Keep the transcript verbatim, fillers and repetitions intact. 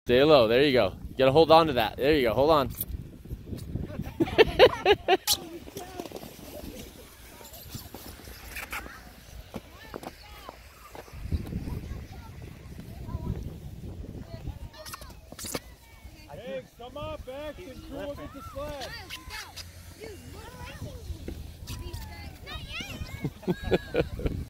Stay low. There you go. You gotta hold on to that. There you go. Hold on. Eggs, come up, Eggs, and Drew will get the sled.